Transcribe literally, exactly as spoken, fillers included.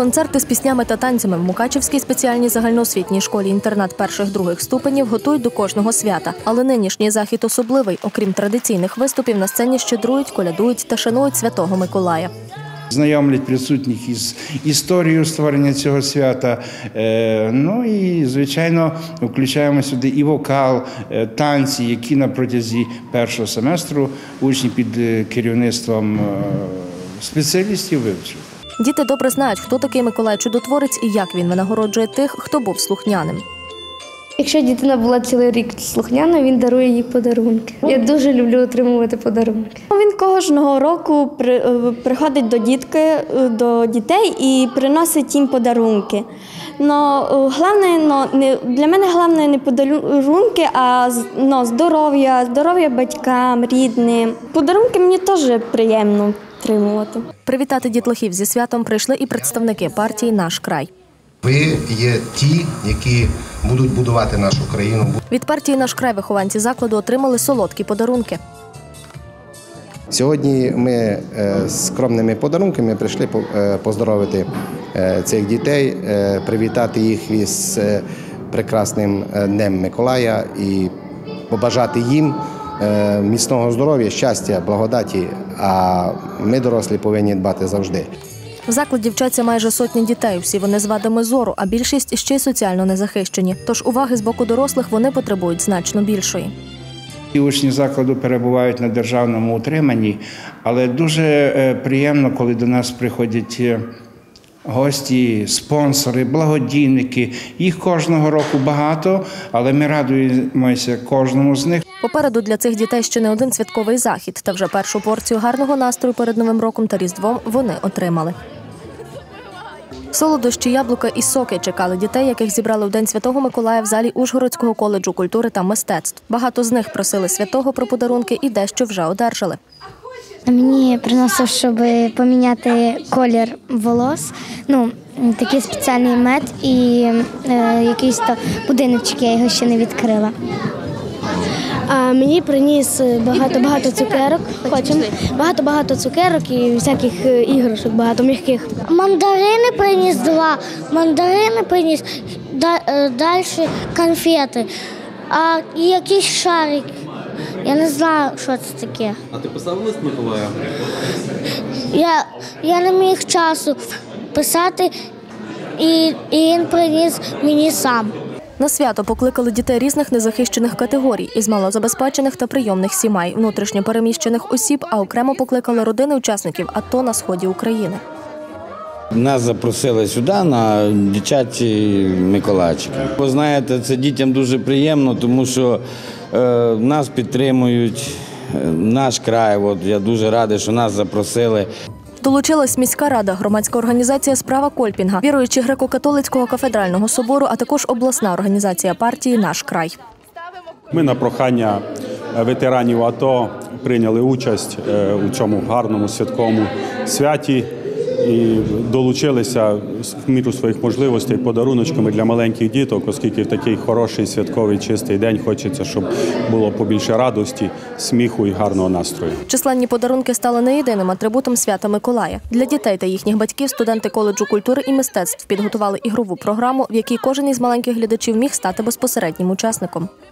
Концерти з піснями та танцями в Мукачівській спеціальній загальноосвітній школі-інтернат перших-других ступенів готують до кожного свята. Але нинішній захід особливий. Окрім традиційних виступів, на сцені щедрують, колядують та шанують Святого Миколая. Знайомлять присутніх із історією створення цього свята. Ну і, звичайно, включаємо сюди і вокал, танці, які на протязі першого семестру учні під керівництвом спеціалістів вивчили. Діти добре знають, хто такий Миколай Чудотворець і як він винагороджує тих, хто був слухняним. Якщо дитина була цілий рік слухняна, він дарує їй подарунки. Я дуже люблю отримувати подарунки. Він кожного року приходить до дітки, до дітей і приносить їм подарунки. Но головне, но не для мене головне не подарунки, а но здоров'я, здоров'я батькам, рідним. Подарунки мені теж приємно отримувати. Привітати дітлахів зі святом прийшли і представники партії «Наш край». Ви є ті, які будуть будувати нашу країну. Від партії «Наш край» вихованці закладу отримали солодкі подарунки. Сьогодні ми з скромними подарунками прийшли поздоровити цих дітей, привітати їх із прекрасним Днем Миколая і побажати їм міцного здоров'я, щастя, благодаті, а ми, дорослі, повинні дбати завжди. В закладі вчаться майже сотні дітей, всі вони з вадами зору, а більшість ще й соціально незахищені. Тож уваги з боку дорослих вони потребують значно більшої. Учні закладу перебувають на державному утриманні, але дуже приємно, коли до нас приходять гості, спонсори, благодійники. Їх кожного року багато, але ми радуємося кожному з них. Попереду для цих дітей ще не один святковий захід, та вже першу порцію гарного настрою перед Новим роком та Різдвом вони отримали. Солодощі, яблука і соки чекали дітей, яких зібрали в День Святого Миколая в залі Ужгородського коледжу культури та мистецтв. Багато з них просили святого про подарунки і дещо вже одержали. Мені приносив, щоб поміняти колір волос, ну, такий спеціальний мед і е, якийсь то будиночок, я його ще не відкрила. А мені приніс багато-багато цукерок, хочемо, багато-багато цукерок і всяких іграшок, багато м'яких. Мандарини приніс два, мандарини приніс, далі конфети, а і якийсь шарик. Я не знаю, що це таке. А ти писав лист Миколая? Я, я не міг часу писати, і, і він приніс мені сам. На свято покликали дітей різних незахищених категорій – із малозабезпечених та прийомних сімей, внутрішньо переміщених осіб, а окремо покликали родини учасників АТО на сході України. Нас запросили сюди на дитячі Миколайчики. Ви знаєте, це дітям дуже приємно, тому що е, нас підтримують, наш край. От, я дуже радий, що нас запросили. Долучилась міська рада, громадська організація «Справа Кольпінга», віруючі греко-католицького кафедрального собору, а також обласна організація партії «Наш край». Ми на прохання ветеранів АТО прийняли участь у цьому гарному святковому святі і долучилися в міру своїх можливостей подаруночками для маленьких діток, оскільки в такий хороший святковий чистий день хочеться, щоб було побільше радості, сміху і гарного настрою. Численні подарунки стали не єдиним атрибутом свята Миколая. Для дітей та їхніх батьків студенти коледжу культури і мистецтв підготували ігрову програму, в якій кожен із маленьких глядачів міг стати безпосереднім учасником.